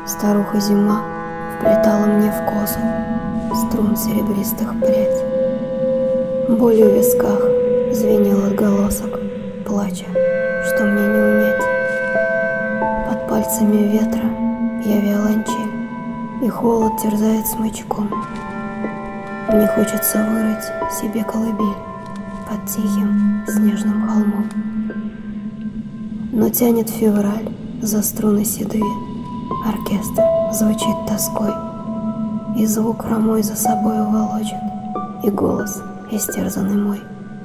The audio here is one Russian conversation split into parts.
Старуха зима вплетала мне в косу струн серебристых прядь. Болью в висках звенел отголосок плача, что мне не унять. Под пальцами ветра я виолончель, и холод терзает смычком. Мне хочется вырыть себе колыбель под тихим снежным холмом. Но тянет февраль за струны седые, оркестр звучит тоской, и звук хромой за собой уволочет, и голос истерзанный мой.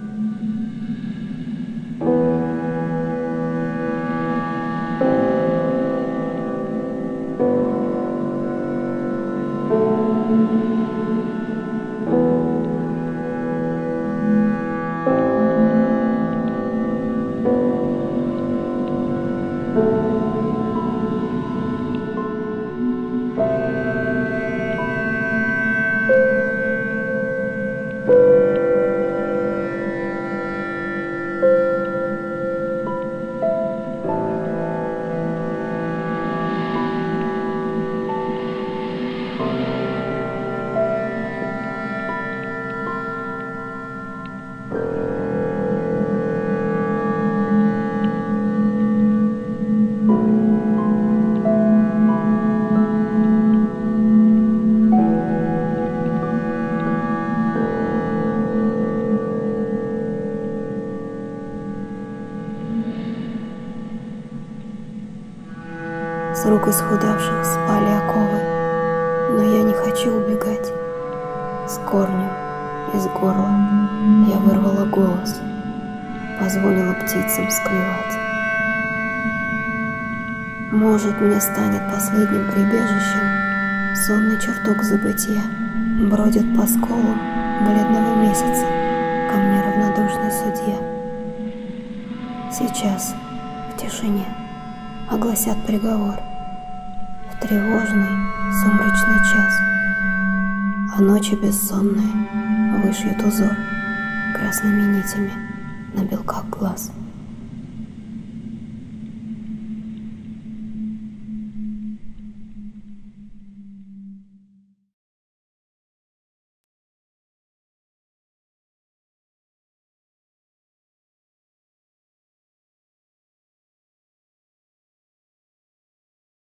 С рук исхудавших спали оковы, но я не хочу убегать. С корнем из горла я вырвала голос, позволила птицам склевать. Может, мне станет последним прибежищем сонный чертог забытия, бродит по сколам бледного месяца ко мне равнодушный судья. Сейчас в тишине огласят приговор, в тревожный сумрачный час, а ночи бессонные вышьют узор красными нитями на белках глаз.